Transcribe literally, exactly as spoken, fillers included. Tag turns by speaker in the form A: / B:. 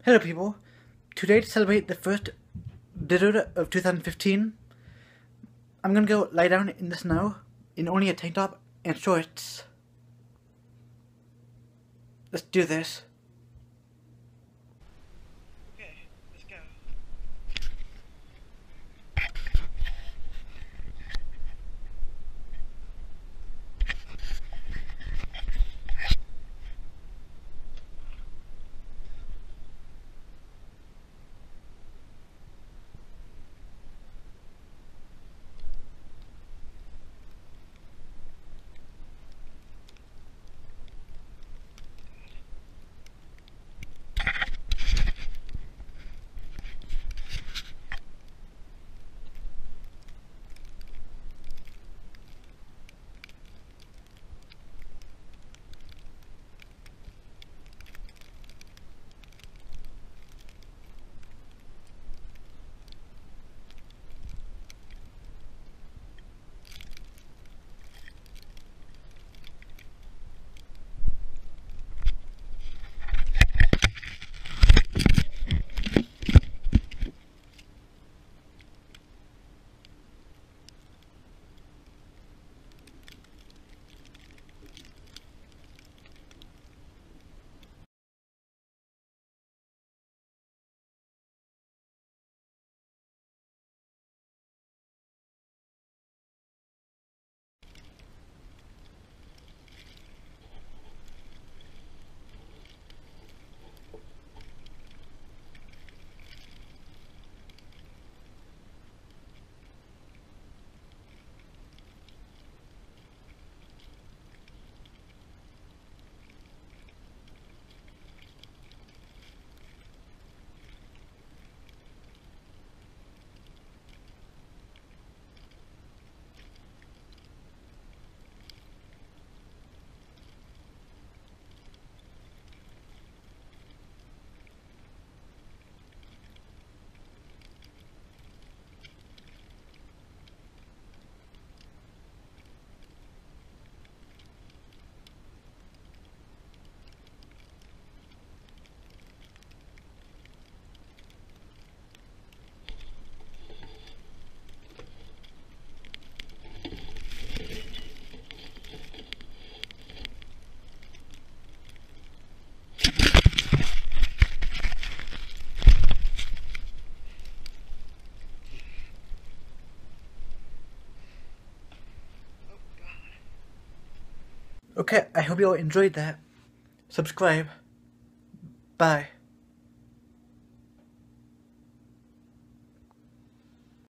A: Hello people, today to celebrate the first blizzard of two thousand fifteen, I'm gonna go lie down in the snow in only a tank top and shorts. Let's do this. Okay, let's go. Okay, I hope you all enjoyed that. Subscribe. Bye.